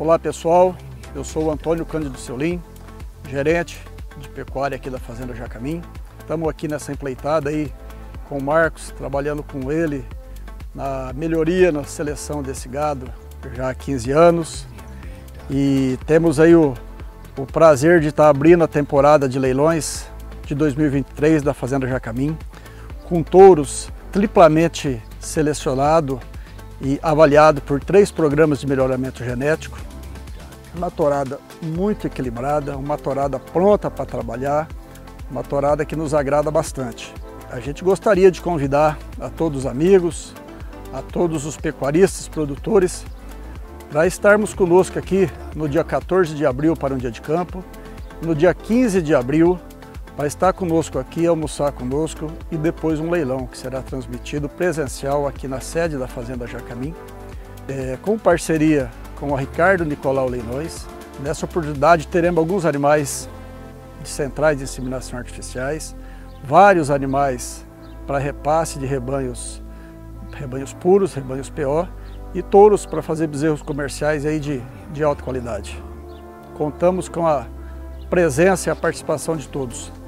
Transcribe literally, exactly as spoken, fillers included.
Olá pessoal, eu sou o Antônio Cândido Selim, gerente de pecuária aqui da Fazenda Jacamim. Estamos aqui nessa empleitada aí com o Marcos, trabalhando com ele na melhoria, na seleção desse gado já há quinze anos. E temos aí o, o prazer de estar abrindo a temporada de leilões de dois mil e vinte e três da Fazenda Jacamim, com touros triplamente selecionado e avaliado por três programas de melhoramento genético. Uma tourada muito equilibrada, uma tourada pronta para trabalhar, uma tourada que nos agrada bastante. A gente gostaria de convidar a todos os amigos, a todos os pecuaristas, produtores, para estarmos conosco aqui no dia quatorze de abril para um dia de campo, no dia quinze de abril para estar conosco aqui, almoçar conosco e depois um leilão que será transmitido presencial aqui na sede da Fazenda Jacamim, é, com parceria com a Ricardo Nicolau Leilões. Nessa oportunidade teremos alguns animais de centrais de inseminação artificiais, vários animais para repasse de rebanhos, rebanhos puros, rebanhos P O e touros para fazer bezerros comerciais aí de, de alta qualidade. Contamos com a presença e a participação de todos.